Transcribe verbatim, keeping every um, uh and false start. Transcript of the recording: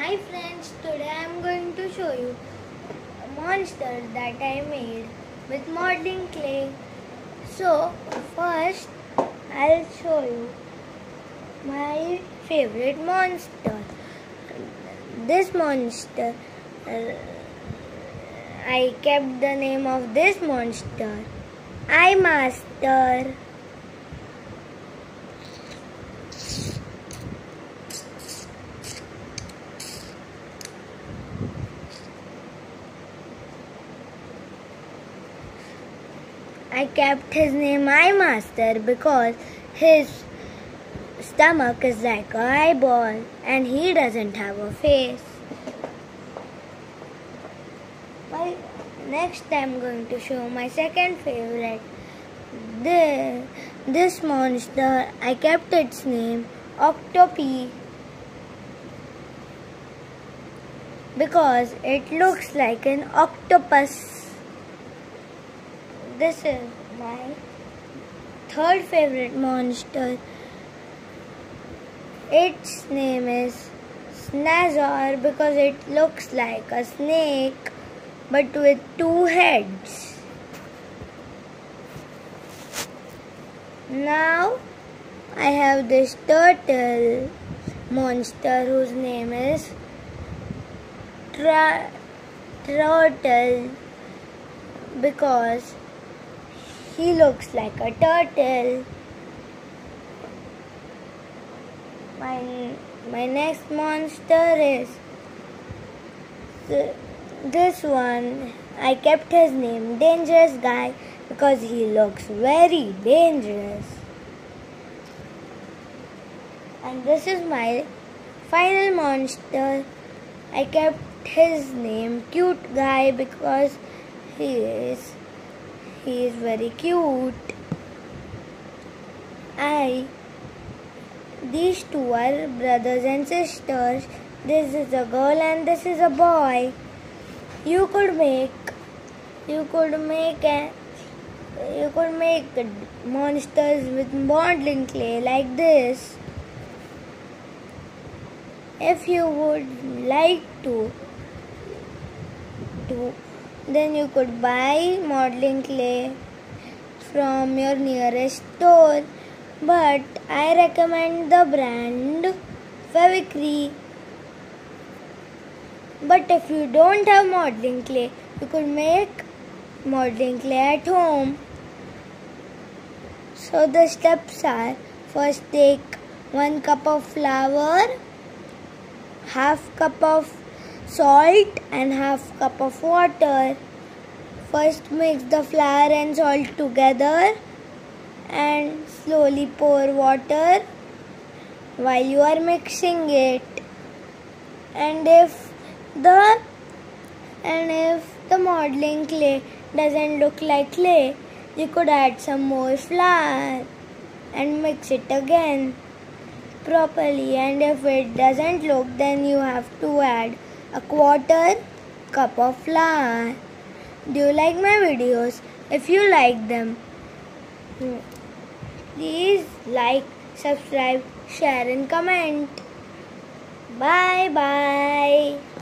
Hi friends, today I am going to show you a monster that I made with modeling clay. So first I'll show you my favorite monster. This monster, uh, I kept the name of this monster iMaster. I kept his name iMaster because his stomach is like an eyeball and he doesn't have a face. My, next I'm going to show my second favorite. The, this monster, I kept its name Octopi because it looks like an octopus. This is my third favorite monster. Its name is Snazor because it looks like a snake but with two heads. Now I have this turtle monster whose name is Tra Turtle because he looks like a turtle. My, my next monster is this one. I kept his name Dangerous Guy because he looks very dangerous. And this is my final monster. I kept his name Cute Guy because he is he is very cute. I These two are brothers and sisters. This is a girl and this is a boy. You could make you could make a, you could make monsters with modeling clay like this. If you would like to, to then you could buy modeling clay from your nearest store. But I recommend the brand Fevicry. But if you don't have modeling clay, you could make modeling clay at home. So the steps are: first take one cup of flour, half cup of salt and half cup of water. First mix the flour and salt together and slowly pour water while you are mixing it. And if the and if the modeling clay doesn't look like clay, you could add some more flour and mix it again properly. And if it doesn't look, then you have to add a quarter cup of flour. Do you like my videos? If you like them, please like, subscribe, share and comment. Bye bye.